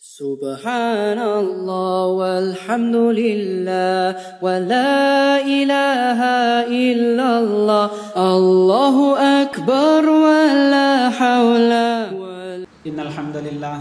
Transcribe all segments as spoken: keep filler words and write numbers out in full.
سبحان الله والحمد لله ولا إله إلا الله الله أكبر ولا حول إن الحمد لله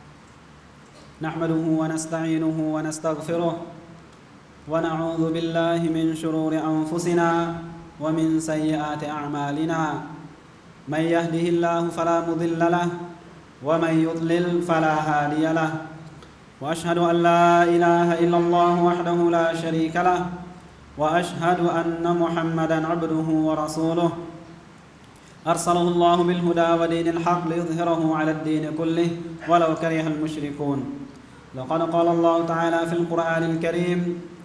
نحمده ونستعينه ونستغفره ونعوذ بالله من شرور أنفسنا ومن سيئات أعمالنا من يهده الله فلا مضل له ومن يضلل فلا هادي له وأشهد أن لا إله إلا الله وحده لا شريك له وأشهد أن محمدا عبده ورسوله أرسله الله بالهدى ودين الحق ليظهره على الدين كله ولو كره المشركون لقد قال الله تعالى في القرآن الكريم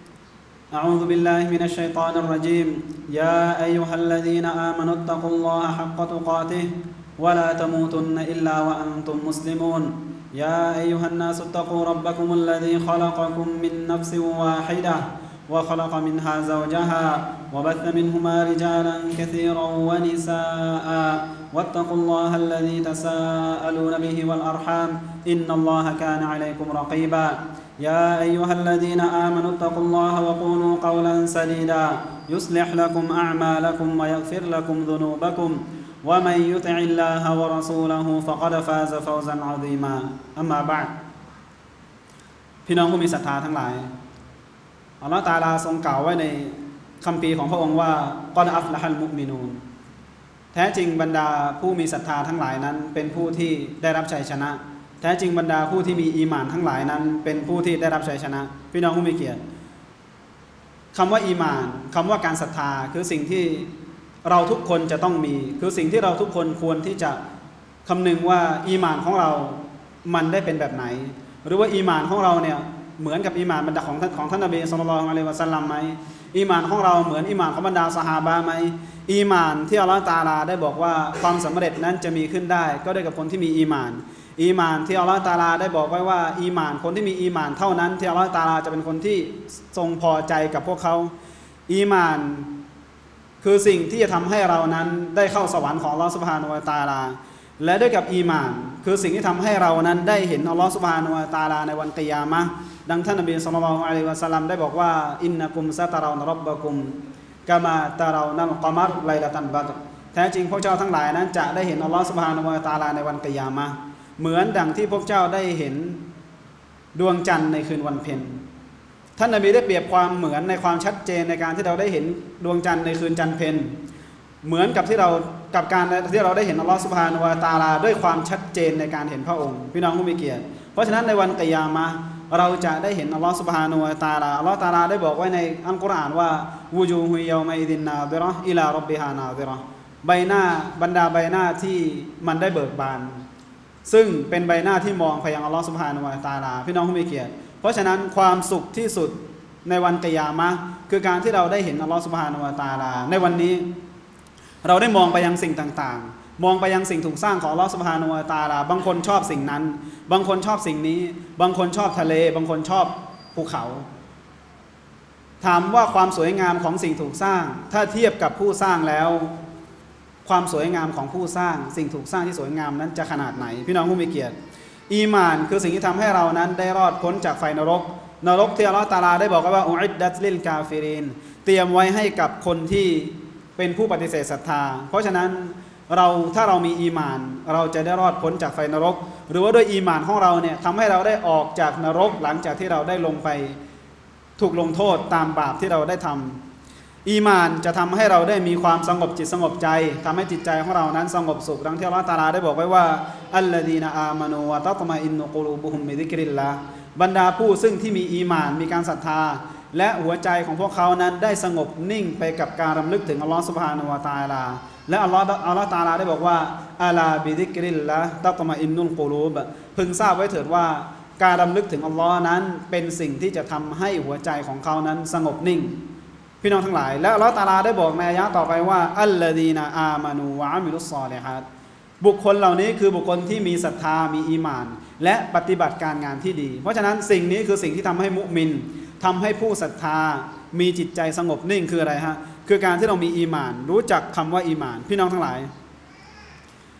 أعوذ بالله من الشيطان الرجيم يا أيها الذين آمنوا اتقوا الله حق تقاته ولا تموتن إلا وأنتم مسلمون يا أيها الناس اتقوا ربكم الذي خلقكم من نفس واحدة وخلق منها زوجها وبث منهما رجالا كثيرا ونساء واتقوا الله الذي تساءلون به والأرحام إن الله كان عليكم رقيبا يا أيها الذين آمنوا اتقوا الله وقولوا قولا سديدا يصلح لكم أعمالكم ويغفر لكم ذنوبكم ومن يطع الله ورسوله فقد فاز فوزا عظيما أما بعد พี่น้องผู้มีศรัทธาทั้งหลายอัลเลาะห์ตะอาลาทรงกล่าวไว้ในคัมภีร์ของพระองค์ว่ากอดอัฟละฮัลมุมินูนแท้จริงบรรดาผู้มีศรัทธาทั้งหลายนั้นเป็นผู้ที่ได้รับชัยชนะแท้จริงบรรดาผู้ที่มีอีหม่านทั้งหลายนั้นเป็นผู้ที่ได้รับชัยชนะพี่น้องผู้มีเกียรติคำว่าอีหม่านคำว่าการศรัทธาคือสิ่งที่เราทุกคนจะต้องมีคือสิ่งที่เราทุกคนควรที่จะคำนึงว่าอีหม่านของเรามันได้เป็นแบบไหนหรือว่าอีหม่านของเราเนี่ยเหมือนกับอีหม่านบรรดาของท่านของท่านนบีศ็อลลัลลอฮุอะลัยฮิวะซัลลัมไหมอีหม่านของเราเหมือนอีหม่านของบรรดาซอฮาบะห์ไหมอีหม่านที่อัลเลาะห์ตะอาลาได้บอกว่าความสำเร็จนั้นจะมีขึ้นได้ก็ได้กับคนที่มีอีหม่านอีหม่านที่อัลเลาะห์ตะอาลาได้บอกไว้ว่าอีหม่านคนที่มีอีหม่านเท่านั้นที่อัลเลาะห์ตะอาลาจะเป็นคนที่ทรงพอใจกับพวกเขาอีหม่านคือสิ่งที่จะทำให้เรานั้นได้เข้าสวรรค์ของอัลเลาะห์ซุบฮานะฮูวะตะอาลาและด้วยกับอีหม่านคือสิ่งที่ทำให้เรานั้นได้เห็นอัลเลาะห์ซุบฮานะฮูวะตะอาลาในวันกิยามะห์ดังท่านนบีศ็อลลัลลอฮุอะลัยฮิวะซัลลัมได้บอกว่าอินนะกุมซะตะเรานะร็อบบะกุมกะมาตะเรานัลกอมัรไลละตันบัดรแท้จริงพวกเจ้าทั้งหลายนั้นจะได้เห็นอัลเลาะห์ซุบฮานะฮูวะตะอาลาในวันกิยามะห์เหมือนดังที่พวกเจ้าได้เห็นดวงจันทร์ในคืนวันเพ็ญท่านนบีได้เปรียบความเหมือนในความชัดเจนในการที่เราได้เห็นดวงจันทร์ในคืนจันทร์เพ็ญเหมือนกับที่เรากับการที่เราได้เห็นอัลเลาะห์ซุบฮานะฮูวะตะอาลาด้วยความชัดเจนในการเห็นพระองค์พี่น้องผู้มีเกียรติเพราะฉะนั้นในวันกิยามะห์เราจะได้เห็นอัลเลาะห์ซุบฮานะฮูวะตะอาลาอัลเลาะห์ตะอาลาได้บอกไว้ในอัลกุรอานว่าวูจูฮุยอมัยดินนาซิเราะห์อิลาร็อบบิฮานาซิเราะห์ใบหน้าบรรดาใบหน้าที่มันได้เบิกบานซึ่งเป็นใบหน้าที่มองไปยังอัลเลาะห์ซุบฮานะฮูวะตะอาลาพี่น้องผู้มีเกียรติเพราะฉะนั้นความสุขที่สุดในวันกิยามะห์คือการที่เราได้เห็นอัลเลาะห์ซุบฮานะฮูวะตะอาลาในวันนี้เราได้มองไปยังสิ่งต่างๆมองไปยังสิ่งถูกสร้างของอัลเลาะห์ซุบฮานะฮูวะตะอาลาบางคนชอบสิ่งนั้นบางคนชอบสิ่งนี้บางคนชอบทะเลบางคนชอบภูเขาถามว่าความสวยงามของสิ่งถูกสร้างถ้าเทียบกับผู้สร้างแล้วความสวยงามของผู้สร้างสิ่งถูกสร้างที่สวยงามนั้นจะขนาดไหนพี่น้องผู้มีเกียรติอีหม่านคือสิ่งที่ทำให้เรานั้นได้รอดพ้นจากไฟนรกนรกที่อัลเลาะห์ตะอาลาได้บอกว่าอุอิดดัตลิลกาฟิรินเตรียมไว้ให้กับคนที่เป็นผู้ปฏิเสธศรัทธาเพราะฉะนั้นเราถ้าเรามีอีหม่านเราจะได้รอดพ้นจากไฟนรกหรือว่าด้วยอีหม่านของเราเนี่ยทำให้เราได้ออกจากนรกหลังจากที่เราได้ลงไปถูกลงโทษตามบาปที่เราได้ทำอีหม่านจะทำให้เราได้มีความสงบจิตสงบใจทำให้จิตใจของเรานั้นสงบสุขดังที่อัลเลาะห์ตะอาลาได้บอกไว้ว่าอัลลดีนอามานูวะตัตมะอินนุกุลูบุฮุมบิซิกริลลาห์บรรดาผู้ซึ่งที่มีอีหม่านมีการศรัทธาและหัวใจของพวกเขานั้นได้สงบนิ่งไปกับการรำลึกถึงอัลเลาะห์ซุบฮานะฮูวะตะอาลาและอัลเลาะห์อัลเลาะห์ตะอาลาได้บอกว่าอะลาบิซิกริลลาห์ตัตมะอินนุลกุลูบพึงทราบไว้เถิดว่าการรำลึกถึงอัลเลาะห์นั้นเป็นสิ่งที่จะทำให้หัวใจของเขานั้นสงบนิ่งพี่น้องทั้งหลายและอัลเลาะห์ตะอาลาได้บอกในอายะห์ต่อไปว่าอัลลดีนาอามานูวะอามิลุศศอลิฮาตบุคคลเหล่านี้คือบุคคลที่มีศรัทธามีอีหม่านและปฏิบัติการงานที่ดีเพราะฉะนั้นสิ่งนี้คือสิ่งที่ทำให้มุมินทำให้ผู้ศรัทธามีจิตใจสงบนิ่งคืออะไรฮะคือการที่เรามีอีหม่านรู้จักคำว่าอีหม่านพี่น้องทั้งหลาย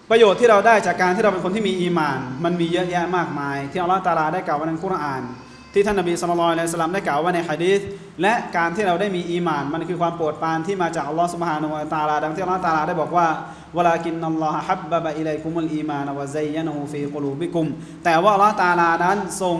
ประโยชน์ที่เราได้จากการที่เราเป็นคนที่มีอีหม่านมันมีเยอะแยะมากมายที่อัลเลาะห์ตะอาลาได้กล่าวไว้ในกุรอานที่ท่านนบีศ็อลลัลลอฮุอะลัยฮิวะซัลลัมได้กล่าวไว้ในหะดีษและการที่เราได้มีอีหม่านมันคือความโปรดปรานที่มาจากอัลเลาะห์ซุบฮานะฮูวะตะอาลาดังที่อัลเลาะห์ตะอาลาได้บอกว่าวะลากินนัลลอฮะฮับบะบะอิลัยกุมุลอีมานวะซัยยะนะฮูฟีกุลูบิกุมแต่ว่าอัลเลาะห์ตะอาลานั้นทรง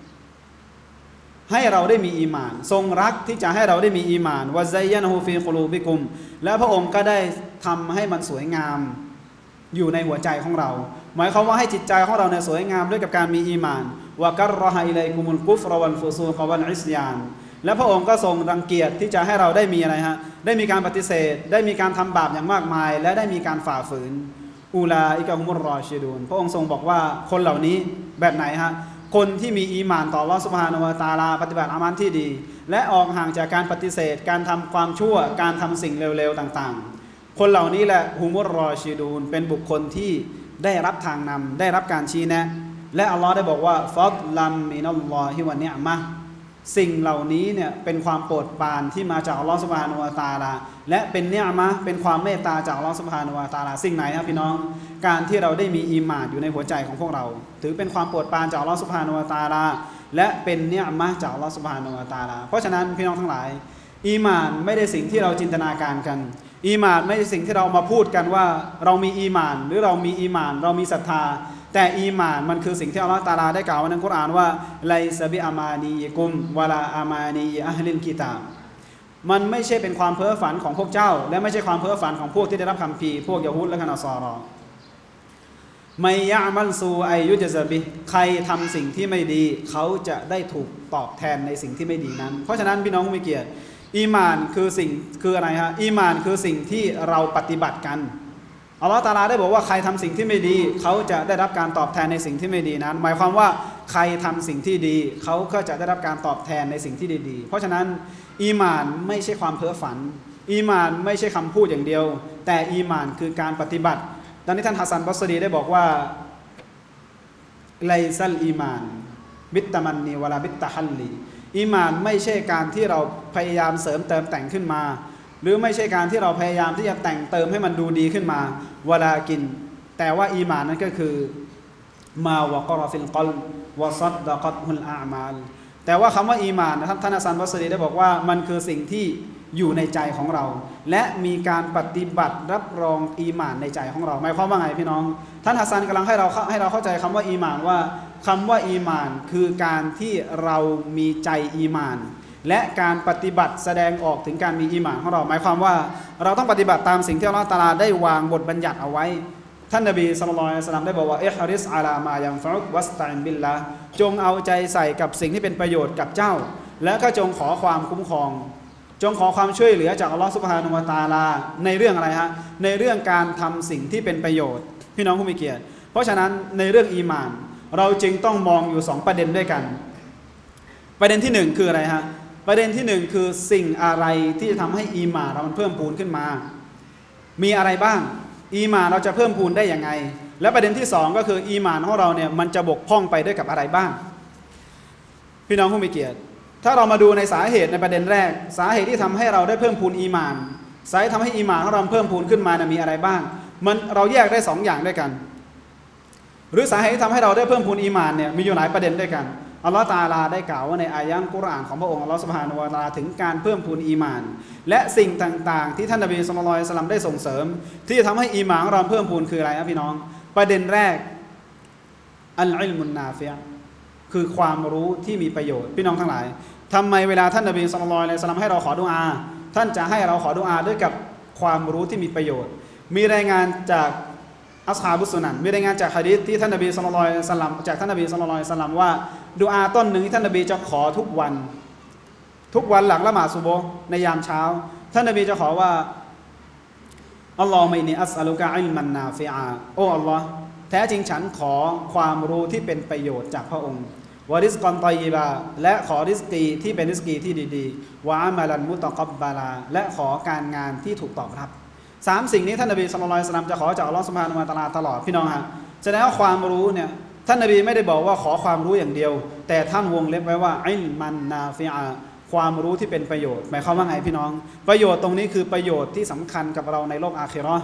ให้เราได้มีอีหม่านทรงรักที่จะให้เราได้มีอีหม่านวะซัยยะนะฮูฟีกุลูบิกุมและพระองค์ก็ได้ทำให้มันสวยงามอยู่ในหัวใจของเราหมายความว่าให้จิตใจของเราเนี่ยสวยงามด้วยกับการมีอีหม่านวะกัรรอฮะอิลัยกุมุลกุฟรวัลฟุซูกวัลอิสยานและพระองค์ก็ทรงรังเกียจที่จะให้เราได้มีอะไรฮะได้มีการปฏิเสธได้มีการทำบาปอย่างมากมายและได้มีการฝ่าฝืนอูลาอิกะฮุมุรรอชิดูนพระองค์ทรงบอกว่าคนเหล่านี้แบบไหนฮะคนที่มีอีหม่านต่ออัลเลาะห์ซุบฮานะฮูวะตะอาลาปฏิบัติอามัลที่ดีและออกห่างจากการปฏิเสธการทำความชั่วการทำสิ่งเร็วๆต่างๆคนเหล่านี้แหละฮุมุรรอชิดูนเป็นบุคคลที่ได้รับทางนำได้รับการชี้แนะและอัลลอฮ์ได้บอกว่าฟัดลัมมินัลลอฮิวะนิอ์มะห์สิ่งเหล่านี้เนี่ยเป็นความโปรดปรานที่มาจากอัลลอฮ์ซุบฮานะฮูวะตะอาลาและเป็นนิอ์มะห์เป็นความเมตตาจากอัลลอฮ์ซุบฮานะฮูวะตะอาลาสิ่งไหนครับพี่น้องการที่เราได้มีอีหม่านอยู่ในหัวใจของพวกเราถือเป็นความโปรดปรานจากอัลลอฮ์ซุบฮานะฮูวะตะอาลาและเป็นนิอ์มะห์จากอัลลอฮ์ซุบฮานะฮูวะตะอาลาเพราะฉะนั้นพี่น้องทั้งหลายอีหม่านไม่ได้สิ่งที่เราจินตนาการกันอีหม่านไม่ใช่สิ่งที่เรามาพูดกันว่าเรามีอีหม่านหรือเรามีอีหม่านเรามีศรัทธาแต่อีหม่านมันคือสิ่งที่อัลเลาะห์ตะอาลาได้กล่าวไว้ในกุรอานว่าไลซะบิอามานีกุมวะลาอามานีอะห์ลิลกิตาบมันไม่ใช่เป็นความเพ้อฝันของพวกเจ้าและไม่ใช่ความเพ้อฝันของพวกที่ได้รับคัมภีร์พวกยะฮูดและก็นอศอรอมัยยะมัลซูอัยยุจซะบิใครทำสิ่งที่ไม่ดีเขาจะได้ถูกตอบแทนในสิ่งที่ไม่ดีนั้นเพราะฉะนั้นพี่น้องผู้มีเกียรติอีหม่านคือสิ่งคืออะไรฮะอีหม่านคือสิ่งที่เราปฏิบัติกันอัลเลาะห์ตะอาลาได้บอกว่าใครทำสิ่งที่ไม่ดีเขาจะได้รับการตอบแทนในสิ่งที่ไม่ดีนั้นหมายความว่าใครทำสิ่งที่ดีเขาก็จะได้รับการตอบแทนในสิ่งที่ดีๆเพราะฉะนั้นอีหม่านไม่ใช่ความเพ้อฝันอีหม่านไม่ใช่คำพูดอย่างเดียวแต่อีหม่านคือการปฏิบัติดังนี้ท่านฮัสซันบัศรีได้บอกว่าไลซัลอีมานบิตตะมันนีวะลาบิตตะฮัลลีอีหม่านไม่ใช่การที่เราพยายามเสริมเติมแต่งขึ้นมาหรือไม่ใช่การที่เราพยายามที่จะแต่งเติมให้มันดูดีขึ้นมาวะลากินแต่ว่าอีหม่านนั้นก็คือมาวะกอรฟิลกัลวะซัดดะกัตฮุลอามาลแต่ว่าคำว่าอีหม่านนะครับท่านฮัสซันบัศรีได้บอกว่ามันคือสิ่งที่อยู่ในใจของเราและมีการปฏิบัติรับรองอีหม่านในใจของเราหมายความว่าไงพี่น้องท่านฮัสซันกำลังให้เราให้เราเข้าใจคำว่าอีหม่านว่าคำว่าอีหม่านคือการที่เรามีใจอีหม่านและการปฏิบัติแสดงออกถึงการมีอีหม่านของเราหมายความว่าเราต้องปฏิบัติตามสิ่งที่อัลเลาะห์ตะอาลาได้วางบทบัญญัติเอาไว้ท่านนบีศ็อลลัลลอฮุอะลัยฮิวะซัลลัมได้บอกว่าอิฮริสอะลามายันฟะอุกวัสตัอินบิลลาห์จงเอาใจใส่กับสิ่งที่เป็นประโยชน์กับเจ้าและก็จงขอความคุ้มครองจงขอความช่วยเหลือจากอัลเลาะห์ซุบฮานะฮูวะตะอาลาในเรื่องอะไรฮะในเรื่องการทำสิ่งที่เป็นประโยชน์พี่น้องผู้มีเกียรติเพราะฉะนั้นในเรื่องอีหม่านเราจึงต้องมองอยู่สองประเด็นด้วยกันประเด็นที่หนึ่งคืออะไรฮะประเด็นที่หนึ่งคือสิ่งอะไรที่จะทำให้อีหม่านเรามันเพิ่มพูนขึ้นมามีอะไรบ้างอีหม่านเราจะเพิ่มพูนได้ยังไงและประเด็นที่สองก็คืออีหม่านของเราเนี่ยมันจะบกพร่องไปด้วยกับอะไรบ้างพี่น้องผู้มีเกียรติถ้าเรามาดูในสาเหตุในประเด็นแรกสาเหตุที่ทำให้เราได้เพิ่มพูนอีหม่านสาเหตุทำให้อีหม่านของเราเพิ่มพูนขึ้นมานะมีอะไรบ้างมันเราแยกได้สองอย่างด้วยกันหรือสาเหตุที่ทำให้เราได้เพิ่มพูนอีหม่านเนี่ยมีอยู่หลายประเด็นด้วยกันอัลลอฮฺตะอาลาได้กล่าวว่าในอายะห์กุรอานของพระองค์อัลลอฮฺซุบฮานะฮูวะตะอาลาถึงการเพิ่มพูนอีหม่านและสิ่งต่างๆที่ท่านนบีศ็อลลัลลอฮุอะลัยฮิวะซัลลัมได้ส่งเสริมที่จะทำให้อีหม่านของเราเพิ่มพูนคืออะไรครับพี่น้องประเด็นแรกอัลอิลมุนนาฟิอะห์คือความรู้ที่มีประโยชน์พี่น้องทั้งหลายทำไมเวลาท่านนบีศ็อลลัลลอฮุอะลัยฮิวะซัลลัมให้เราขอดุอาท่านจะให้เราขอดุอาด้วยกับความรู้ที่มีประโยชน์มีรายงานจากอัศฮาบุสซุนันมีรายงานจากหะดีษที่ท่านนบีศ็อลลัลลอฮุอะลัยฮิวะซัลลัมจากท่านนบีศ็อลลัลลอฮุอะลัยฮิวะซัลลัมว่าดุอาต้นหนึ่งที่ท่านนบีจะขอทุกวันทุกวันหลังละหมาดซุบฮ์ในยามเช้าท่านนบีจะขอว่าอัลลอฮุมะอินนีอัสอะลุกะอิลมันนาฟิอาโอ้อัลลอฮ์แท้จริงฉันขอความรู้ที่เป็นประโยชน์จากพระองค์วะริซกอนฏอยยิบะและขอริซกีที่เป็นริซกีที่ดีๆวะอามัลันมุตะกับบะลาและขอการงานที่ถูกตอบรับสามสิ่งนี้ท่านนบีศ็อลลัลลอฮุอะลัยฮิวะซัลลัมจะขอจากอัลเลาะห์ซุบฮานะฮูวะตะอาลาตลอดพี่น้องฮะแสดงว่าความรู้เนี่ยท่านนบีไม่ได้บอกว่าขอความรู้อย่างเดียวแต่ท่านวงเล็บไว้ว่าอิลมันนาฟิอะความรู้ที่เป็นประโยชน์หมายความว่าไงพี่น้องประโยชน์ตรงนี้คือประโยชน์ที่สำคัญกับเราในโลกอาคิเราะห์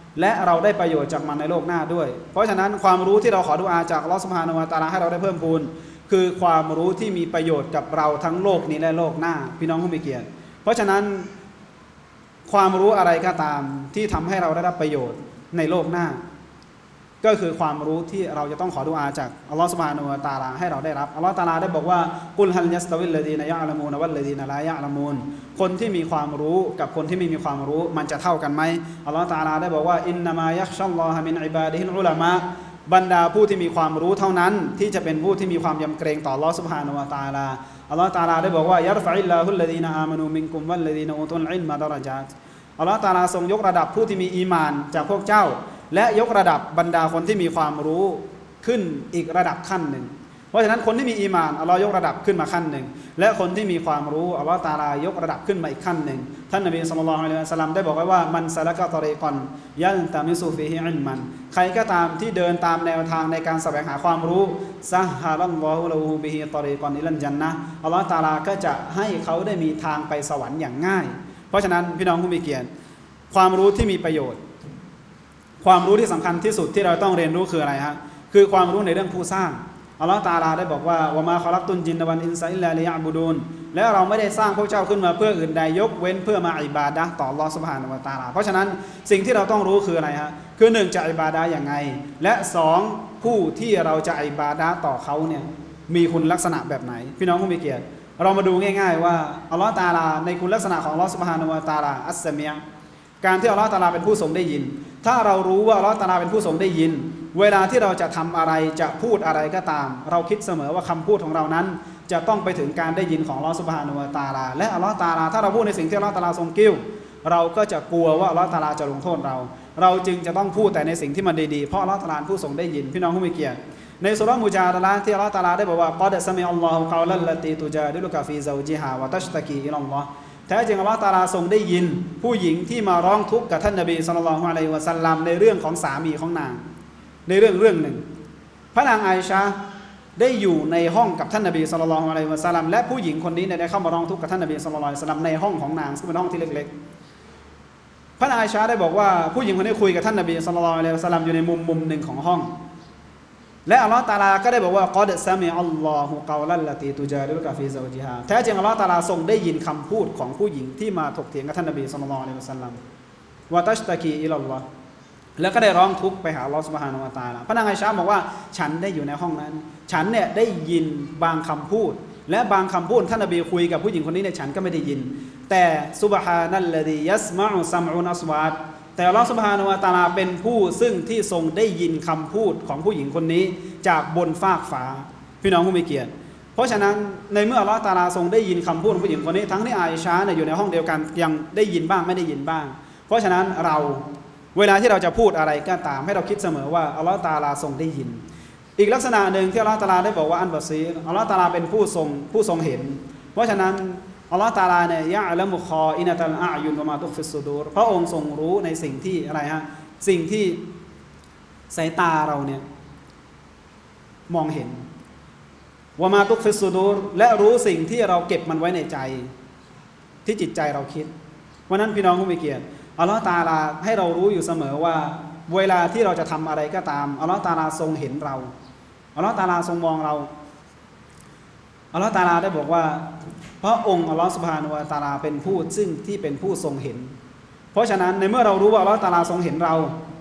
และเราได้ประโยชน์จากมันในโลกหน้าด้วยเพราะฉะนั้นความรู้ที่เราขอดุอาจากอัลเลาะห์ซุบฮานะฮูวะตะอาลาให้เราได้เพิ่มพูนคือความรู้ที่มีประโยชน์กับเราทั้งโลกนี้และโลกหน้าพี่น้องผู้มีเกียรติเพราะฉะนั้นความรู้อะไรก็ตามที่ทำให้เราได้รับประโยชน์ในโลกหน้าก็คือความรู้ที่เราจะต้องขอดุอาจากอัลลอฮฺซุบฮานะฮูวะตะอาลาให้เราได้รับอัลลอฮฺตะอาลาได้บอกว่ากุลฮัลยัสตะวิลลดีนยะอ์ละมูนวัลลดีนลายะอ์ละมูนคนที่มีความรู้กับคนที่ไม่มีความรู้มันจะเท่ากันไหมอัลลอฮฺตะอาลาได้บอกว่าอินนามะยักชัลลอฮะมินอิบาดิฮิลอุลามะบรรดาผู้ที่มีความรู้เท่านั้นที่จะเป็นผู้ที่มีความยำเกรงต่ออัลลอฮฺซุบฮานะฮูวะตะอาลาอัลลอฮฺตะอาลาได้บอกว่ายัรฟะอิลลาฮุลลดีนอามานูมินกุมวัลลดีนอูตุลอิลมะดะเราะญาตอัลลอฮฺตะอาลาทรงยกระดับผู้ที่มีอีหม่านจากพวกเจ้าและยกระดับบรรดาคนที่มีความรู้ขึ้นอีกระดับขั้นหนึ่งเพราะฉะนั้นคนที่มีอีหม่านอัลลอฮ์ยกระดับขึ้นมาขั้นหนึ่งและคนที่มีความรู้อัลลอฮ์ตะอาลายกระดับขึ้นมาอีกขั้นหนึ่งท่านนบีศ็อลลัลลอฮุอะลัยฮิวะซัลลัมได้บอกไว้ว่ามันซะละกะฏอรีกอนยัลตะมิซุฟีฮิอิลมันใครก็ตามที่เดินตามแนวทางในการแสวงหาความรู้ซะฮะลัลลอฮุละฮูบิฮิฏอรีกอนอิลัลญันนะฮ์อัลลอฮ์ตะอาลาก็จะให้เขาได้มีทางไปสวรรค์อย่างง่ายเพราะฉะนั้นพี่น้องผู้มีเกียรติความรู้ที่มีประโยชน์ความรู้ที่สำคัญที่สุดที่เราต้องเรียนรู้คืออะไรฮะคือความรู้ในเรื่องผู้สร้างอัลลอฮฺตะอาลาได้บอกว่าวะมาคอลักตุนจินวัลอินซาอิลลาลิยะบูดูนและเราไม่ได้สร้างพวกเจ้าขึ้นมาเพื่ออื่นใดยกเว้นเพื่อมาอิบาดะห์ต่ออัลลอฮฺซุบฮานะฮูวะตะอาลาเพราะฉะนั้นสิ่งที่เราต้องรู้คืออะไรฮะคือหนึ่งจะอิบาดะห์อย่างไงและสองผู้ที่เราจะอิบาดะห์ต่อเขาเนี่ยมีคุณลักษณะแบบไหนพี่น้องผู้มีเกียรติเรามาดูง่ายๆว่าอัลลอฮฺตะอาลาในคุณลักษณะของอัลลอฮฺซุบฮานะฮูวะตะอาลาอัสซะมีอ์การที่อัลลอฮฺตะอาลาเป็นผู้ทรงได้ยินถ้าเรารู้ว่าอัลเลาะห์ตะอาลาเป็นผู้ทรงได้ยินเวลาที่เราจะทำอะไรจะพูดอะไรก็ตามเราคิดเสมอว่าคำพูดของเรานั้นจะต้องไปถึงการได้ยินของอัลเลาะห์ซุบฮานะฮูวะตะอาลาและอัลเลาะห์ตะอาลาถ้าเราพูดในสิ่งที่อัลเลาะห์ตะอาลาทรงกิ้วเราก็จะกลัวว่าอัลเลาะห์ตะอาลาจะลงโทษเราเราจึงจะต้องพูดแต่ในสิ่งที่มันดีๆเพราะอัลเลาะห์ตะอาลาผู้ทรงได้ยินพี่น้องผู้มีเกียรติในซูเราะห์มุจาดะละห์ที่อัลเลาะห์ตะอาลาได้บอกว่ากัดซะมิอัลลอฮุกอลัลลตีตุจาดิลุกะฟีซอจิฮาวะตัชตะกีอิลัลลอฮ์แท้จริงอัลเลาะห์ตะอาลาทรงได้ยินผู้หญิงที่มาร้องทุกข์กับท่านนบีศ็อลลัลลอฮุอะลัยฮิวะซัลลัมในเรื่องของสามีของนางในเรื่องเรื่องหนึ่งพระนางไอชาได้อยู่ในห้องกับท่านนบีศ็อลลัลลอฮุอะลัยฮิวะซัลลัมและผู้หญิงคนนี้ได้เข้ามาร้องทุกข์กับท่านนบีศ็อลลัลลอฮุอะลัยฮิวะซัลลัมในห้องของนางซึ่งเป็นห้องที่เล็กๆพระนางไอชาได้บอกว่าผู้หญิงคนนี้คุยกับท่านนบีศ็อลลัลลอฮุอะลัยฮิวะซัลลัมอยู่ในมุมมุมหนึ่งของห้องและอัลเลาะห์ตะอาลาก็ได้บอกว่ากัดซะมิอัลลอฮุกอลัลลตีตุจาดิลุกะฟีซอจิฮาแท้จริงอัลเลาะห์ตะอาลาทรงได้ยินคำพูดของผู้หญิงที่มาถกเถียงกับท่านนบีศ็อลลัลลอฮุอะลัยฮิวะซัลลัมวะตัชตะกีอิลัลลอฮ์แล้วก็ได้ร้องทุกข์ไปหาอัลเลาะห์ซุบฮานะฮูวะตะอาลาพระนางไอชาบอกว่าฉันได้อยู่ในห้องนั้นฉันเนี่ยได้ยินบางคำพูดและบางคำพูดท่านนบีคุยกับผู้หญิงคนนี้เนี่ยฉันก็ไม่ได้ยินแต่ซุบฮานัลลดียัสมะอุซัมอุนอัศวาตแต่อัลเลาะห์ซุบฮานะฮูวะตะอาลาเป็นผู้ซึ่งที่ทรงได้ยินคำพูดของผู้หญิงคนนี้จากบนฟากฟ้าพี่น้องผู้มีเกียรติเพราะฉะนั้นในเมื่ออัลเลาะห์ตะอาลาทรงได้ยินคำพูดของผู้หญิงคนนี้ทั้งที่อาอิชาเนี่ยอยู่ในห้องเดียวกันยังได้ยินบ้างไม่ได้ยินบ้างเพราะฉะนั้นเราเวลาที่เราจะพูดอะไรก็ตามให้เราคิดเสมอว่าอัลเลาะห์ตะอาลาทรงได้ยินอีกลักษณะหนึ่งที่อัลเลาะห์ตะอาลาได้บอกว่าอันบะซีรอัลเลาะห์ตะอาลาเป็นผู้ทรงผู้ทรงเห็นเพราะฉะนั้นอัลเลาะห์ตะอาลาเนี่ยยะอ์ละมุคออินะตัลอายุนวะมาตุคฟิสซุดูรพระองค์ทรงรู้ในสิ่งที่อะไรฮะสิ่งที่สายตาเราเนี่ยมองเห็นวะมาตุคฟิสซุดูรและรู้สิ่งที่เราเก็บมันไว้ในใจที่จิตใจเราคิดวันนั้นพี่น้องผู้มีเกียรติอัลเลาะห์ตะอาลาให้เรารู้อยู่เสมอว่าเวลาที่เราจะทำอะไรก็ตามอัลเลาะห์ตะอาลาทรงเห็นเราอัลเลาะห์ตะอาลาทรงมองเราอัลเลาะห์ตะอาลาได้บอกว่าเพราะองค์อัลเลาะห์ซุบฮานะฮูวะตะอาลาเป็นผู้ซึ่งที่เป็นผู้ทรงเห็นเพราะฉะนั้นในเมื่อเรารู้ว่าอัลเลาะห์ตะอาลาทรงเห็นเรา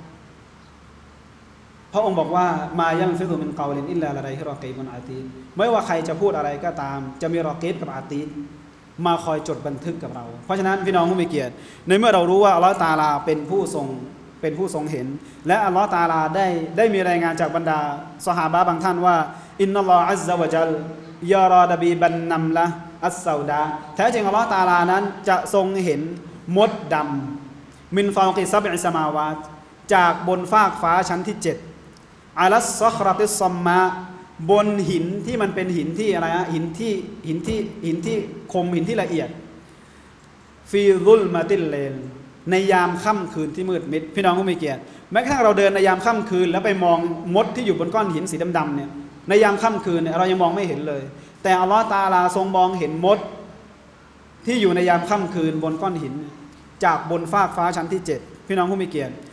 พระองค์บอกว่ามายัลฟิซุมินกอลินอิลลาละดัยฮิรอกีบุนอาตีดไม่ว่าใครจะพูดอะไรก็ตามจะมีรอกีบกับอาตีดมาคอยจดบันทึกกับเราเพราะฉะนั้นพี่น้องผู้มีเกียรติในเมื่อเรารู้ว่าอัลเลาะห์ตะอาลาเป็นผู้ทรงเป็นผู้ทรงเห็นและอัลเลาะห์ตะอาลาได้ได้มีรายงานจากบรรดาซอฮาบะห์บางท่านว่าอินนัลลอฮอัซซะวะจัลยารอดบีบันนัมละอัสซาดาแท้จริงอัลเลาะห์ตะอาลานั้นจะทรงเห็นมดดำมินฟาวกิซับอิสมาวาตจากบนฟากฟ้าชั้นที่เจ็ดอาลัสซอคราติซอมมาบนหินที่มันเป็นหินที่อะไรฮะหินที่หินที่หินที่คมหินที่ละเอียดฟีรุลมาติลเลนในยามค่ำคืนที่มืดมิดพี่น้องผู้มีเกียรติแม้กระทั่งเราเดินในยามค่ำคืนแล้วไปมองมดที่อยู่บนก้อนหินสีดำๆเนี่ยในยามค่ำคืนเนี่ยเรายังมองไม่เห็นเลยแต่อัลเลาะห์ตะอาลาทรงมองเห็นมดที่อยู่ในยามค่ำคืนบนก้อนหินจากบนฟากฟ้าชั้นที่เจ็ดพี่น้องผู้มีเกียรติ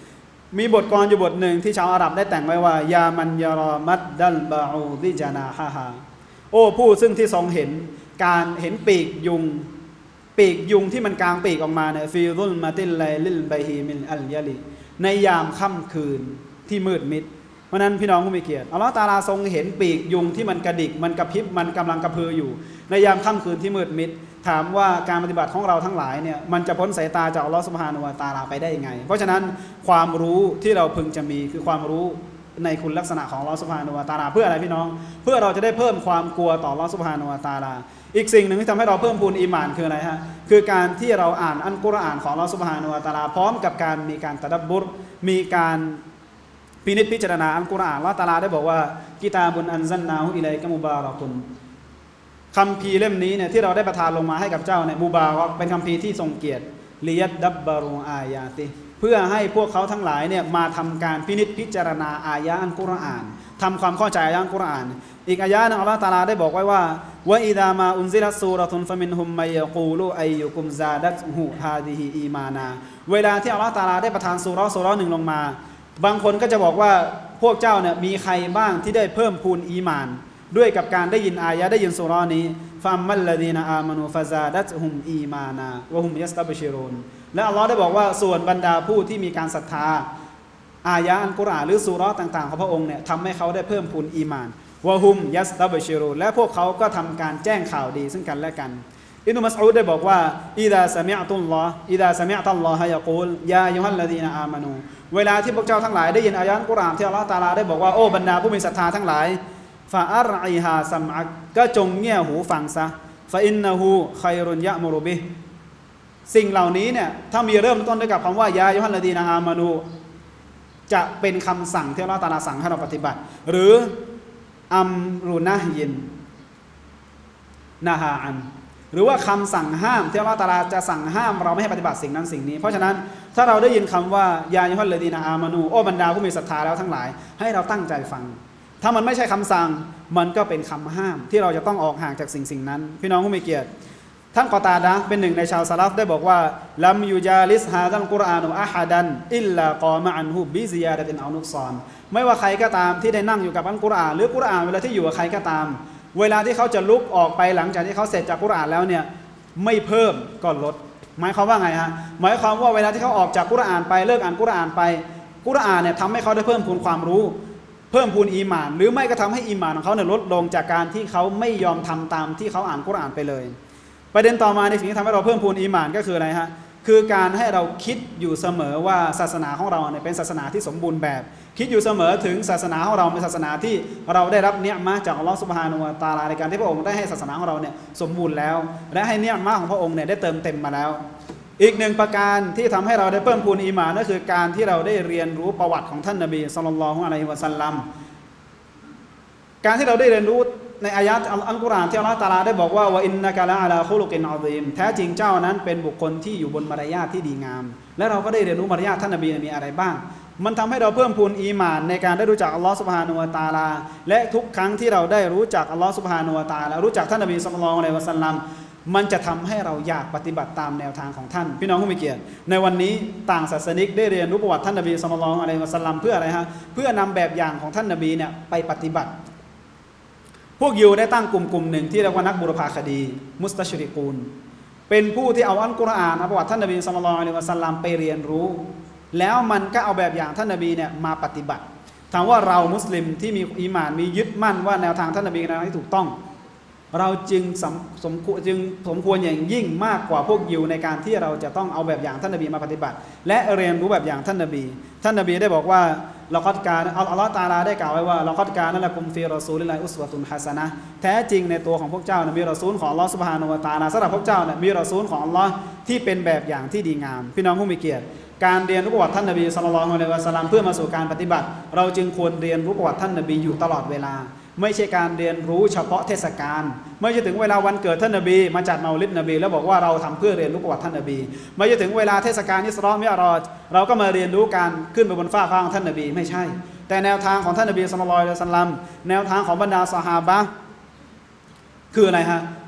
มีบทกลอนอยู่บทหนึ่งที่ชาวอาหรับได้แต่งไว้ว่ายามันยารอมัดดัลบาอูดิจานาฮาฮาโอ้ผู้ซึ่งที่ทรงเห็นการเห็นปีกยุงปีกยุงที่มันกลางปีกออกมาเนี่ยฟีรุลมาติลไลลิลไบฮีมินอัลยาลีในยามค่ำคืนที่มืดมิดเพราะนั้นพี่น้องผู้มีเกียรติอัลลอฮฺตะอาลาทรงเห็นปีกยุงที่มันกระดิกมันกระพริบมันกำลังกระพืออยู่ในยามค่ำคืนที่มืดมิดถามว่าการปฏิบัติของเราทั้งหลายเนี่ยมันจะพ้นสายตาจากอัลลอฮฺซุบฮานะฮูวะตะอาลาไปได้ยังไงเพราะฉะนั้นความรู้ที่เราพึงจะมีคือความรู้ในคุณลักษณะของอัลลอฮฺซุบฮานะฮูวะตะอาลาเพื่ออะไรพี่น้องเพื่อเราจะได้เพิ่มความกลัวต่ออัลลอฮฺซุบฮานะฮูวะตะอาลาอีกสิ่งหนึ่งที่ทำให้เราเพิ่มพูนอีหม่านคืออะไรฮะคือการที่เราอ่านอัลกุรอานของอัลลอฮฺซุบฮานะฮูวะตะอาลาพร้อมกับการมีการตะดับบุรมีการพินิจพิจารณาอัลกุรอานอัลลอฮฺตะอาลาได้บอกว่ากิตาบุนอันซัลนาฮุอิลัยกะมุบาระกุนคำพีเล่มนี้เนี่ยที่เราได้ประทานลงมาให้กับเจ้าเนี่ยมุบาระเป็นคำพีที่ทรงเกียรติลิยัดดับบารูอายาติเพื่อให้พวกเขาทั้งหลายเนี่ยมาทำการพินิจพิจารณาอายะอัลกุรอานทำความเข้าใจอายะอัลกุรอานอีกอายะหนึ่งอัลลอฮฺตะอาลาได้บอกไว้ว่าวะอิดามาอุนซิลัสซูเราะตุนฟะมินฮุมมัยยะกูลูอัยยุกุมซาดัตฮุฮาดิฮิอีมานาเวลาที่อัลลอฮฺตะอาลาได้ประทานซูเราะห์ซูเราะห์หนึ่งลงมาบางคนก็จะบอกว่าพวกเจ้าเนี่ยมีใครบ้างที่ได้เพิ่มพูนอีมานด้วยกับการได้ยินอายะได้ยินซูเราะห์นี้ฟัมมัลลดีนอามานูฟะซาดัตฮุมอีมานาวะฮุมยัสตับชิรุนและอัลลอฮ์ได้บอกว่าส่วนบรรดาผู้ที่มีการศรัทธาอายะอัลกุรอานหรือซูเราะห์ต่างๆของพระองค์เนี่ยทำให้เขาได้เพิ่มพูนอีมานวะฮุมยัสตับชิรุนและพวกเขาก็ทำการแจ้งข่าวดีซึ่งกันและกันอิบนุมัสอูดได้บอกว่าอิดาซะมิอ์ตุลลอฮ์อิดาซะมิอ์ตัลลอฮะยะกูลยาอัยยูฮัลลดีนอามานูเวลาที่พวกเจ้าทั้งหลายได้ยินอายะอัลกุรอานที่อัลเลาะห์ตะอาลาได้บอกว่าโอ้บรรดาผู้มีศรัทธาทั้งหลายฟาอัรอิฮาซัมอักก็จงเงี่ยหูฟังซะฟาอินนะฮูคัยรุนยะมุรุบิสิ่งเหล่านี้เนี่ยถ้ามีเริ่มต้นด้วยกับคำว่ายาอัยยูฮัลลดีนอามานูจะเป็นคำสั่งที่อัลเลาะห์ตะอาลาสั่งให้เราปฏิบัติหรืออัมรุนะฮยินนะฮาอันหรือว่าคำสั่งห้ามที่อัลเลาะห์ตะอาลาจะสั่งห้ามเราไม่ให้ปฏิบัติสิ่งนั้นสิ่งนี้เพราะฉะนั้นถ้าเราได้ยินคำว่ายาอัยยูฮัลลดีนอามานูโอ้บรรดาผู้มีศรัทธาแล้วทั้งหลายให้เราตั้งใจฟังถ้ามันไม่ใช่คำสั่งมันก็เป็นคำห้ามที่เราจะต้องออกห่างจากสิ่งสิ่งนั้นพี่น้องผู้มีเกียรติท่านกอตาดะห์เป็นหนึ่งในชาวซะลัฟได้บอกว่าลัมยูจาลิสฮาซัลกุรอานุอะฮัดันอิลลากอมะอันฮุบิซิยาดะตินเอานุกซอนไม่ว่าใครก็ตามที่ได้นั่งอยู่กับอัลกุรอานหรือกุรอานเวลาที่อยู่กับใครก็ตามเวลาที่เขาจะลุกออกไปหลังจากที่เขาเสร็จจากกุรอานแล้วเนี่ยไม่เพิ่มก็ลดหมายความว่าไงฮะหมายความว่าเวลาที่เขาออกจากกุรอานไปเลิกอ่านกุรอานไปกุรอานเนี่ยทำให้เขาได้เพิ่มพูนความรู้เพิ่มพูนอีหม่านหรือไม่ก็ทำให้อีหม่านของเขาเนี่ยลดลงจากการที่เขาไม่ยอมทำตามที่เขาอ่านกุรอานไปเลยประเด็นต่อมาในสิ่งที่ทำให้เราเพิ่มพูนอีหม่านก็คืออะไรฮะคือการให้เราคิดอยู่เสมอว่าศาสนาของเราเนี่ยเป็นศาสนาที่สมบูรณ์แบบคิดอยู่เสมอถึงศาสนาของเราเป็นศาสนาที่เราได้รับเนียมะจากอัลลอฮฺซุบฮานะฮูวะตะอาลาในการที่พระองค์ได้ให้ศาสนาของเราเนี่ยสมบูรณ์แล้วและให้เนียมะของพระองค์เนี่ยได้เติมเต็มมาแล้วอีกหนึ่งประการที่ทำให้เราได้เพิ่มพูนอีหม่านนั่นคือการที่เราได้เรียนรู้ประวัติของท่านนบีศ็อลลัลลอฮุอะลัยฮิวะซัลลัมการที่เราได้เรียนรู้ในอายะห์อัลกุรอานที่อัลเลาะห์ตะอาลาได้บอกว่าวะอินนะกะละอะลาคุลุกินอะซีมแท้จริงเจ้านั้นเป็นบุคคลที่อยู่บนมารยาทที่ดีงามและเราก็ได้เรียนรู้มารยาทท่านนบีมีอะไรบ้างมันทำให้เราเพิ่มพูนอีหม่านในการได้รู้จักอัลลอฮฺซุบฮานะฮูวะตะอาลาและทุกครั้งที่เราได้รู้จักอัลลอฮฺซุบฮานะฮูวะตะอาลารู้จักท่านนบีศ็อลลัลลอฮุอะลัยฮิวะซัลลัมมันจะทำให้เราอยากปฏิบัติตามแนวทางของท่านพี่น้องผู้มีเกียรติในวันนี้ต่างศาสนิกได้เรียนรู้ประวัติท่านนบีศ็อลลัลลอฮุอะลัยฮิวะซัลลัมเพื่ออะไรฮะเพื่อนำแบบอย่างของท่านนบีเนี่ยไปปฏิบัติพวกยิวได้ตั้งกลุ่มกลุ่มหนึ่งที่เรียกว่านักบุรพาคดีมุสตัชริกูนเป็นผู้ที่เอาอัลกุรอานประวัติท่านนบีศ็อลลัลลอฮุอะลัยฮิวะซัลลัมไปเรียนรู้แล้วมันก็เอาแบบอย่างท่านนบีเนี่ยมาปฏิบัติถามว่าเรามุสลิมที่มีอีหม่านมียึดมั่นว่าแนวทางท่านนบีนั้นที่ถูกต้องเราจึงสมสมจึงสมควรอย่างยิ่งมากกว่าพวกยิวในการที่เราจะต้องเอาแบบอย่างท่านนบีมาปฏิบัติและเรียนรู้แบบอย่างท่านนบีท่านนบีได้บอกว่าเราคัดการอัลลอฮฺตะอาลาได้กล่าวไว้ว่าเราคัดการนั่นแหละกุมฟีรอซูลิลลาฮิอุสวะตุนฮะซะนะห์แท้จริงในตัวของพวกเจ้านะมีรอซูลของอัลลอฮฺซุบฮานะฮูวะตะอาลาสำหรับพวกเจ้าเนี่ยมีรอซูลของอัลลอฮฺที่เป็นแบบอย่างที่ดีงามพี่น้องผู้มีเกียรติการเรียนรู้ประวัติท่านนบีศ็อลลัลลอฮุอะลัยฮิวะซัลลัมเพื่อมาสู่การปฏิบัติเราจึงควรเรียนรู้ประวัติท่านนบีอยู่ตลอดเวลาไม่ใช่การเรียนรู้เฉพาะเทศกาลไม่ใช่ถึงเวลาวันเกิดท่านนบีมาจัดเมาลิดนบีแล้วบอกว่าเราทำเพื่อเรียนรู้ประวัติท่านนบีไม่ใช่ถึงเวลาเทศกาลอิสรอมิอ์รอจเราก็มาเรียนรู้การขึ้นไปบนฟ้าฟ้าของท่านนบีไม่ใช่แต่แนวทางของท่านนบีศ็อลลัลลอฮุอะลัยฮิวะซัลลัมแนวทางของบรรดาซอฮาบะห์คืออะไรฮะ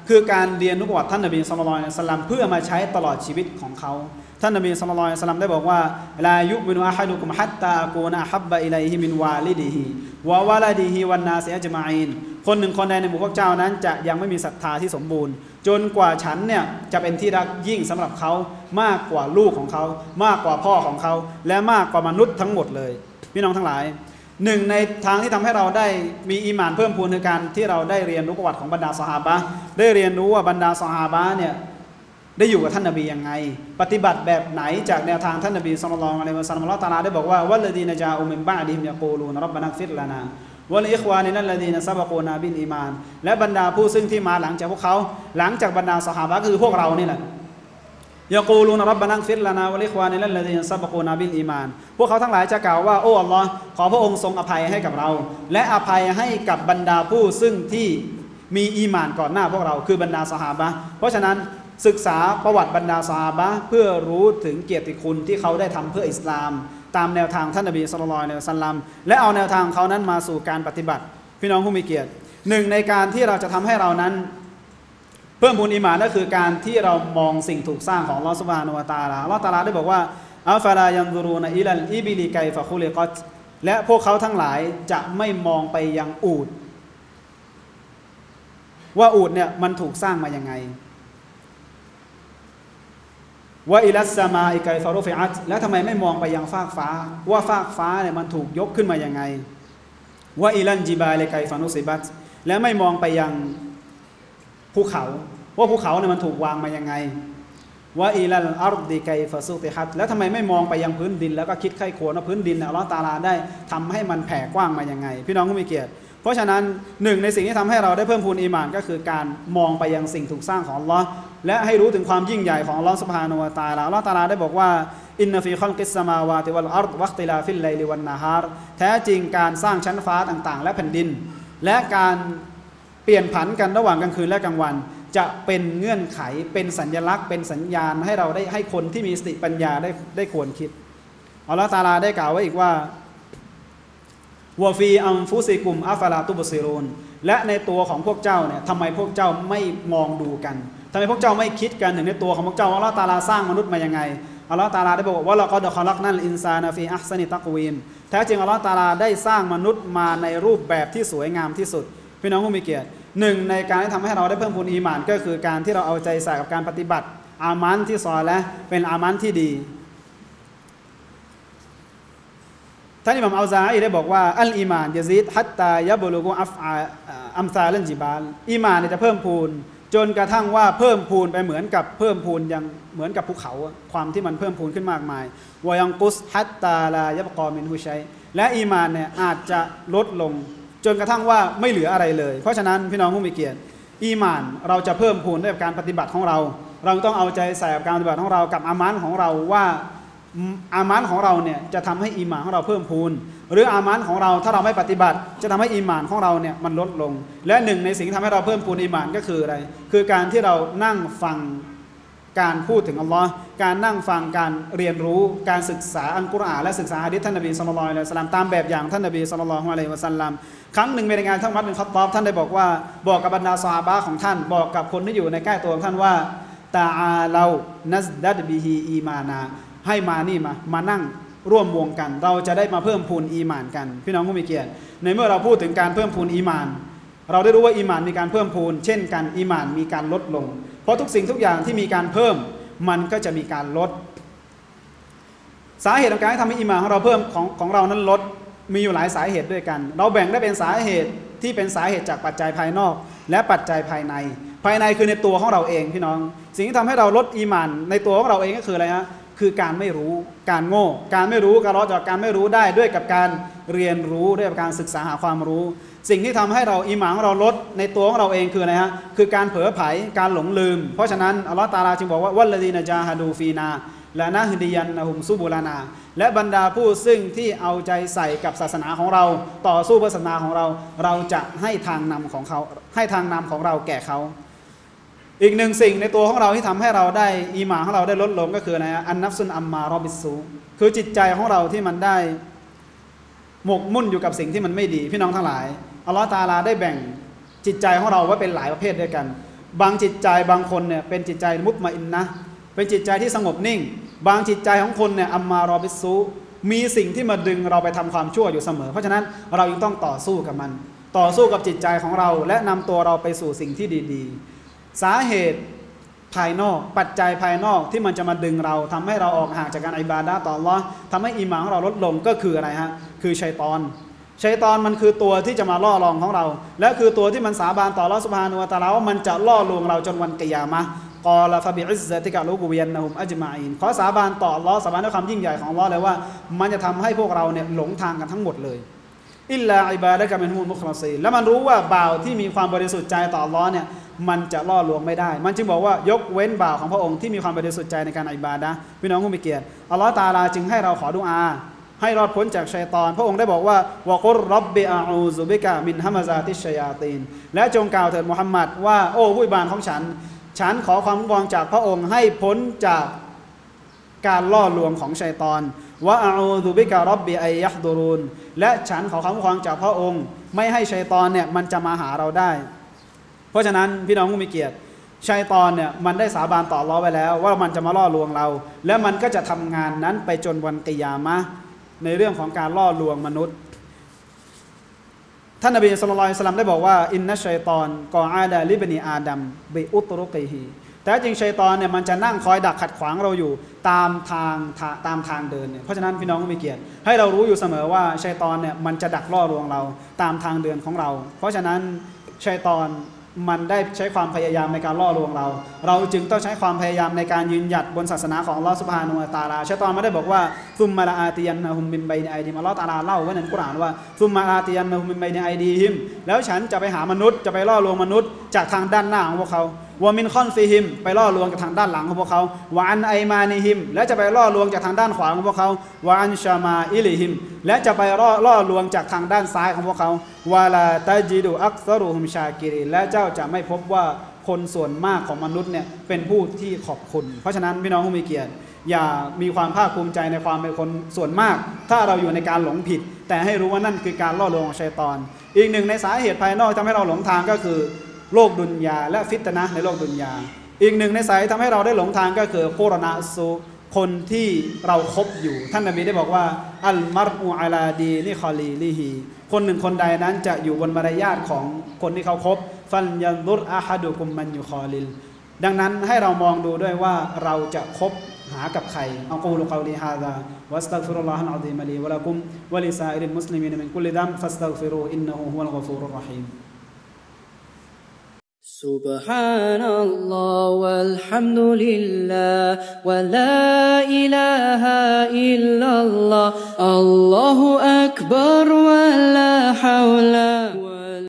คือการเรียนรู้ประวัติท่านนบีศ็อลลัลลอฮุอะลัยฮิวะซัลลัมเพื่อมาใช้ตลอดชีวิตของเขาท่านนบีศ็อลลัลลอฮุอะลัยฮิวะซัลลัมได้บอกว่าลายุมินุอะฮัดุกุมฮัตตาอะกูนะฮับบะอิลัยฮิมินวาลิดิฮิวะวะลาดิฮิวันนาสิอัจมะอีนคนหนึ่งคนใดในหมู่พวกเจ้านั้นจะยังไม่มีศรัทธาที่สมบูรณ์จนกว่าฉันเนี่ยจะเป็นที่รักยิ่งสำหรับเขามากกว่าลูกของเขามากกว่าพ่อของเขาและมากกว่ามนุษย์ทั้งหมดเลยพี่น้องทั้งหลายหนึ่งในทางที่ทำให้เราได้มีอีหม่านเพิ่มพูนในการที่เราได้เรียนรู้ประวัติของบรรดาซอฮาบะห์ได้เรียนรู้ว่าบรรดาซอฮาบะห์เนี่ยได้อยู่กับท่านนบียังไงปฏิบัติแบบไหนจากแนวทางท่านนบีศ็อลลัลลอฮุอะลัยฮิวะซัลลัมอัลเลาะห์ตะอาลาได้บอกว่าวัลลดีนะจาอูมินบะอดิฮิมยะกูลูนร็อบบันักฟิรลานาวะลิอิควานินัลลดีนะซะบะกูนาบิลอีมานและบรรดาผู้ซึ่งที่มาหลังจากพวกเขาหลังจากบรรดาซอฮาบะห์คือพวกเรานี่แหละยะกูลูนร็อบบันักฟิรลานาวะลิอิควานินัลลดีนะซะบะกูนาบิลอีมานพวกเขาทั้งหลายจะกล่าวว่าโอ้อัลเลาะห์ขอพระองค์ทรงอภัยให้กับเราและอภัยให้กับบรรดาผู้ซึ่งที่มีอีหม่านก่อนหน้าพวกเราคือบรรดาซอฮาบะห์เพราะฉะนั้นศึกษาประวัติบรรดาซอฮาบะห์เพื่อรู้ถึงเกียรติคุณที่เขาได้ทำเพื่ออิสลามตามแนวทางท่านนบีศ็อลลัลลอฮุอะลัยฮิวะซัลลัมและเอาแนวทางเขานั้นมาสู่การปฏิบัติพี่น้องผู้มีเกียรติหนึ่งในการที่เราจะทำให้เรานั้นเพิ่มพูนอีหม่านก็คือการที่เรามองสิ่งถูกสร้างของอัลเลาะห์ซุบฮานะฮูวะตะอาลาอัลเลาะห์ตะอาลาได้บอกว่าอัฟลายันซุรูนะอิลัลอิบิลิไกฟะคุลิกัตและพวกเขาทั้งหลายจะไม่มองไปยังอูฐว่าอูฐเนี่ยมันถูกสร้างมายังไงว่าอิลัสซามาอิไกฟะรุฟิอัตแล้วทำไมไม่มองไปยังฟากฟ้าว่าฟากฟ้าเนี่ยมันถูกยกขึ้นมายังไงว่าอิลันจิบาลิไกฟะนุซิบัตและไม่มองไปยังภูเขาว่าภูเขาเนี่ยมันถูกวางมายังไงว่าอิลัลอัรดิไกฟะซุติฮัตแล้วทำไมไม่มองไปยังพื้นดินแล้วก็คิดไข้ควรว่าพื้นดินเนี่ยอัลเลาะห์ตะอาลาได้ทำให้มันแผ่กว้างมายังไงพี่น้องผู้มีเกียรติเพราะฉะนั้นหนึ่งในสิ่งที่ทำให้เราได้เพิ่มพูนอีหม่านก็คือการมองไปยังสิ่งถูกสร้างของอัลเลาะห์และให้รู้ถึงความยิ่งใหญ่ของอัลเลาะห์ซุบฮานะฮูวะตะอาลาอัลเลาะห์ตะอาลาได้บอกว่าอินนะฟีคัลกิสสมาวาติวัลอัรฎวัคติลาฟิลไลลิวันนะฮารแท้จริงการสร้างชั้นฟ้าต่างๆและแผ่นดินและการเปลี่ยนผันกันระหว่างกลางคืนและกลางวันจะเป็นเงื่อนไขเป็นสัญลักษณ์เป็นสัญญาณให้เราได้ให้คนที่มีสติปัญญาได้ได้ควรคิดอัลเลาะห์ตะอาลาได้กล่าวไว้อีกว่าวะฟีอัมฟุซิกุมอัฟลาตุบซิรูนและในตัวของพวกเจ้าเนี่ยทำไมพวกเจ้าไม่มองดูกันทำไมพวกเจ้าไม่คิดกันถึงในตัวของพวกเจ้าอัลเลาะห์ตะอาลาสร้างมนุษย์มายังไงอัลเลาะห์ตะอาลาได้บอกว่าละกอดคอลักนัลอินซานะฟีอัห์ซานิตักวีมแท้จริงอัลเลาะห์ตะอาลาได้สร้างมนุษย์มาในรูปแบบที่สวยงามที่สุดพี่น้องผู้มีเกียรติหนึ่งในการที่ทำให้เราได้เพิ่มพูนอีหม่านก็คือการที่เราเอาใจใส่กับการปฏิบัติอามันที่ซอและเป็นอามันที่ดีท่านอิหม่ามอัลซาอีได้บอกว่าอัลอีมานยะซีดฮัตตายะบุลุกุอัฟอัมซาลันจิบาลอีหม่านจะเพิ่มพูนจนกระทั่งว่าเพิ่มพูนไปเหมือนกับเพิ่มพูนยังเหมือนกับภูเขาความที่มันเพิ่มพูนขึ้นมากมายวายังกุสฮัตตาลายะบกอมินฮุชัยและอีหม่านเนี่ยอาจจะลดลงจนกระทั่งว่าไม่เหลืออะไรเลยเพราะฉะนั้นพี่น้องผู้มีเกียรติอีหม่านเราจะเพิ่มพูนด้วยการปฏิบัติของเราเราต้องเอาใจใส่กับการปฏิบัติของเรากับอามันของเราว่าอามันของเราเนี่ยจะทำให้อีหม่านของเราเพิ่มพูนหรืออามันของเราถ้าเราไม่ปฏิบัติจะทำให้อีหม่านของเราเนี่ยมันลดลงและหนึ่งในสิ่งที่ทำให้เราเพิ่มพูนอีหม่านก็คืออะไรคือการที่เรานั่งฟังการพูดถึงอัลลอฮ์การนั่งฟังการเรียนรู้การศึกษาอัลกุรอานและศึกษาหะดีษท่านนบีศ็อลลัลลอฮุอะลัยฮิวะซัลลัมตามแบบอย่างท่านนบีศ็อลลัลลอฮุอะลัยฮิวะซัลลัมครั้งหนึ่งในงานท่านอุมัรบินค็อฏฏอบท่านได้บอกว่าบอกกับบรรดาซอฮาบะห์ของท่านบอกกับคนที่อยู่ในใกล้ตัวของท่านว่าตาอาลานัซดัดบิฮิอีมานาให้มานี่มามานั่งร่วมวงกันเราจะได้มาเพิ่มพูนอีหม่านกันพี่น้องผู้มีเกียรติในเมื่อเราพูดถึงการเพิ่มพูนอีหม่านเราได้รู้ว่าอีหม่านมีการเพิ่มพูนเช่นกันอีหม่านมีการลดลงเพราะทุกสิ่งทุกอย่างที่มีการเพิ่มมันก็จะมีการลดสาเหตุของการที่ทำให้อีหม่านของเราเพิ่มของของเรานั้นลดมีอยู่หลายสาเหตุด้วยกันเราแบ่งได้เป็นสาเหตุที่เป็นสาเหตุจากปัจจัยภายนอกและปัจจัยภายในภายในคือในตัวของเราเองพี่น้องสิ่งที่ทำให้เราลดอีหม่านในตัวของเราเองก็คืออะไรฮะคือการไม่รู้การโง่การไม่รู้การรอดจากการไม่รู้ได้ด้วยกับการเรียนรู้ด้วยกับการศึกษาหาความรู้สิ่งที่ทำให้เราอีหม่านของเราลดในตัวของเราเองคืออะไรฮะคือการเผลอไผลการหลงลืมเพราะฉะนั้นอัลเลาะห์ตะอาลาจึงบอกว่าวัลลดีนะจาฮะดูฟีนาละนะฮดิยันนะฮุมซุบุลานาและบรรดาผู้ซึ่งที่เอาใจใส่กับศาสนาของเราต่อสู้เพื่อศาสนาของเราเราจะให้ทางนำของเขาให้ทางนำของเราแก่เขาอีกหนึ่งสิ่งในตัวของเราที่ทำให้เราได้อีหม่านของเราได้ลดลงก็คืออะไรอันนัฟซุนอัมมารอบิสซูคือจิตใจของเราที่มันได้หมกมุ่นอยู่กับสิ่งที่มันไม่ดีพี่น้องทั้งหลายอัลเลาะห์ตะอาลาได้แบ่งจิตใจของเราไว้เป็นหลายประเภทด้วยกันบางจิตใจบางคนเนี่ยเป็นจิตใจมุตมะอินนะเป็นจิตใจที่สงบนิ่งบางจิตใจของคนเนี่ยอัมมารอบิซุมีสิ่งที่มาดึงเราไปทำความชั่วอยู่เสมอเพราะฉะนั้นเรายังต้องต่อสู้กับมันต่อสู้กับจิตใจของเราและนำตัวเราไปสู่สิ่งที่ดีๆสาเหตุภายนอกปัจจัยภายนอกที่มันจะมาดึงเราทำให้เราออกห่างจากการอิบาดะห์ต่ออัลเลาะห์ทำให้อีหม่านของเราลดลงก็คืออะไรฮะคือชัยฏอนชัยฏอนมันคือตัวที่จะมาล่อลวงของเราและคือตัวที่มันสาบานต่ออัลเลาะห์ซุบฮานะฮูวะตะอาลาว่ามันจะล่อลวงเราจนวันกิยามะฮ์กอลาฟะบิอิซซะติกะลูกุวิยันนะฮุมอัจมะอีนขอสาบานต่ออัลเลาะห์สาบานด้วยความยิ่งใหญ่ของอัลเลาะห์เลยว่ามันจะทำให้พวกเราเนี่ยหลงทางกันทั้งหมดเลยอิลลาอิบาดะกะมินฮุมุลมุคลาซีนแล้วมันรู้ว่าบ่าวที่มีความบริสุทธิ์ใจต่ออัลเลาะห์เนี่ยมันจะล่อลวงไม่ได้มันจึงบอกว่ายกเว้นบ่าวของพระองค์ที่มีความบริสุทธิ์ใจในการอิบาดะห์พี่น้องผู้มีเกียรติอัลเลาะห์ตะอาลาจึงให้เราขอดุอาให้รอดพ้นจากชัยฏอนพระองค์ได้บอกว่าวะกุรร็อบบิอะอูซุบิกะมินฮะมะซาติชชัยาตีนและจงกล่าวเถิดมุฮัมมัดว่าโอ้ผู้อิบาดของฉันฉันขอความคุ้มครองจากพระองค์ให้พ้นจากการล่อลวงของชัยฏอนวะอะอูซุบิกะร็อบบิอัยยะห์ดุรูนและฉันขอความคุ้มครองจากพระองค์ไม่ให้ชัยฏอนเนี่ยมันจะมาหาเราได้เพราะฉะนั้นพี่น้องผู้มีเกียรติชัยฏอนเนี่ยมันได้สาบานต่ออัลเลาะห์ไว้แล้วว่ามันจะมาล่อลวงเราและมันก็จะทำงานนั้นไปจนวันกิยามะฮ์ในเรื่องของการล่อลวงมนุษย์ท่านนบีศ็อลลัลลอฮุอะลัยฮิวะซัลลัมได้บอกว่าอินนัชชัยฏอนกออาดะลิบนีอาดัมบิอุตรุกิฮิแต่จริงชัยฏอนเนี่ยมันจะนั่งคอยดักขัดขวางเราอยู่ตามทางตามทางเดินเนี่ยเพราะฉะนั้นพี่น้องผู้มีเกียรติให้เรารู้อยู่เสมอว่าชัยฏอนเนี่ยมันจะดักล่อลวงเราตามทางเดินของเราเพราะฉะนั้นชัยฏอนมันได้ใช้ความพยายามในการล่อลวงเราเราจึงต้องใช้ความพยายามในการยืนหยัดบนศาสนาของอัลเลาะห์ซุบฮานะฮูวะตะอาลาชัยฏอนไม่ได้บอกว่าซุมมาลาอาติยันนะฮุมมินบัยนิไอดีฮิมอัลเลาะห์ตะอาลาเล่าไว้ในกุรอานว่าซุมมาลาอาติยันนะฮุมมินบัยนิไอดีฮิมแล้วฉันจะไปหามนุษย์จะไปล่อลวงมนุษย์จากทางด้านหน้าของพวกเขาวะมินคอนฟิฮิมไปล่อลวงจากทางด้านหลังของพวกเขาวะอันไอมานิฮิมและจะไปล่อลวงจากทางด้านขวาของพวกเขาวะอันชามาอิลิฮิมและจะไปล่อล่อลวงจากทางด้านซ้ายของพวกเขาวะลาตะจิดุอักซะรุฮุมชากิรินและเจ้าจะไม่พบว่าคนส่วนมากของมนุษย์เนี่ยเป็นผู้ที่ขอบคุณเพราะฉะนั้นพี่น้องผู้มีเกียรติอย่ามีความภาคภูมิใจในความเป็นคนส่วนมากถ้าเราอยู่ในการหลงผิดแต่ให้รู้ว่านั่นคือการล่อลวงของชัยฏอนอีกหนึ่งในสาเหตุภายนอกทำให้เราหลงทางก็คือโลกดุนยาและฟิตนะห์ในโลกดุนยาอีกหนึ่งในสายทำให้เราได้หลงทางก็คือกุรนะซูคนที่เราคบอยู่ท่านนบีได้บอกว่าอัลมัรอูอะลาดีนิคอลีลิฮีคนหนึ่งคนใดนั้นจะอยู่บนมารยาทของคนที่เขาคบฟันยันดุรอะฮัดุกุมมันยุคอลิลดังนั้นให้เรามองดูด้วยว่าเราจะคบหากับใครอักูลุกอลีฮาซาวัสตัฆฟิรุลลอฮอัลอะซีมลีวะละกุมวะลิซาอิริลมุสลิมีนมินกุลลิดัมฟัสตัฆฟิรูอินนะฮูฮุวัลฆอฟูรุรเราะฮีม سبحان الله والحمد لله ولا إله إلا الله الله أكبر ولا حول